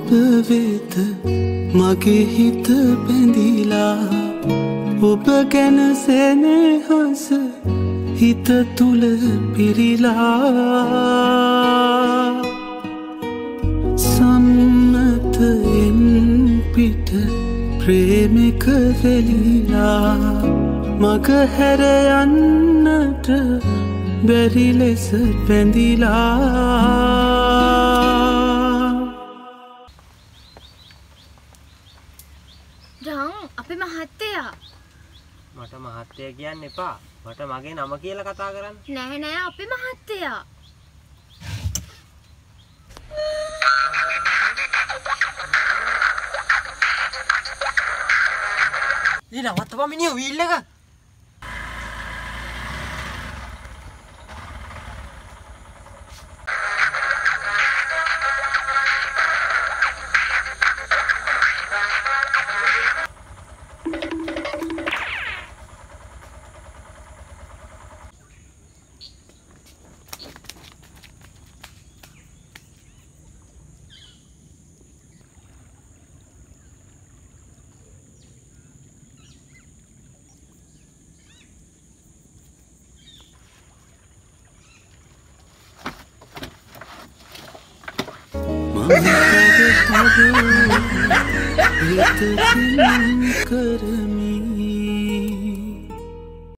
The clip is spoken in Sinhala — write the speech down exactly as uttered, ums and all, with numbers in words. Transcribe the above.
වෙත මගේ හිත බැඳිලා ඔබ ගැන සෙනෙහස හිත තුල පිරීලා සම්මතයෙන් පිට ප්‍රේමික වෙලිලා මග හැර යන්නට බැරි ලෙස බැඳිලා රං අපේ මහත්තයා මට මහත්තයා කියන්න එපා මට මගේ නම කියලා කතා කරන්න නෑ නෑ අපේ මහත්තයා ඊ නවත්තපන් මිනිහ වීල් එක හිත කරන